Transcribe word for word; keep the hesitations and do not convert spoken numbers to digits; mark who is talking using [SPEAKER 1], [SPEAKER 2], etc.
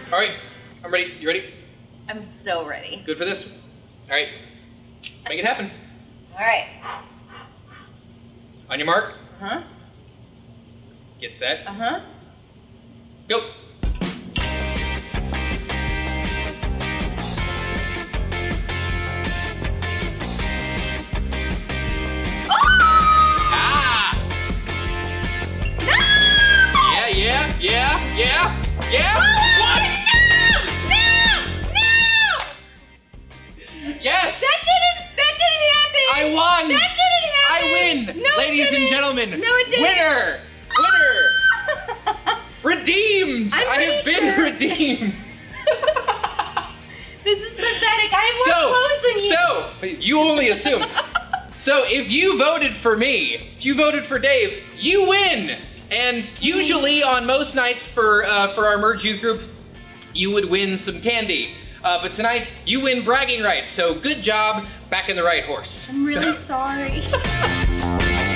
[SPEAKER 1] All right, I'm ready. You ready?
[SPEAKER 2] I'm so ready.
[SPEAKER 1] Good for this? All right, make it happen.
[SPEAKER 2] All right.
[SPEAKER 1] On your mark.
[SPEAKER 2] Uh-huh.
[SPEAKER 1] Get set.
[SPEAKER 2] Uh-huh.
[SPEAKER 1] Go. Ah!
[SPEAKER 2] No!
[SPEAKER 1] Yeah, yeah, yeah, yeah, yeah. What?
[SPEAKER 2] No! No! No!
[SPEAKER 1] Yes!
[SPEAKER 2] That didn't, that didn't happen!
[SPEAKER 1] I won!
[SPEAKER 2] That didn't happen!
[SPEAKER 1] I win!
[SPEAKER 2] No, it
[SPEAKER 1] Ladies and
[SPEAKER 2] didn't.
[SPEAKER 1] gentlemen,
[SPEAKER 2] No, it didn't.
[SPEAKER 1] winner! Winner! Redeemed!
[SPEAKER 2] I'm
[SPEAKER 1] I have
[SPEAKER 2] pretty
[SPEAKER 1] been
[SPEAKER 2] sure.
[SPEAKER 1] redeemed!
[SPEAKER 2] This is pathetic. I have more
[SPEAKER 1] So,
[SPEAKER 2] clothes than you.
[SPEAKER 1] so, you only assume. So if you voted for me, if you voted for Dave, you win! And usually on most nights for, uh, for our Merge Youth group, you would win some candy. Uh, but tonight, you win bragging rights, so good job, back in the right horse.
[SPEAKER 2] I'm really
[SPEAKER 1] So-
[SPEAKER 2] sorry.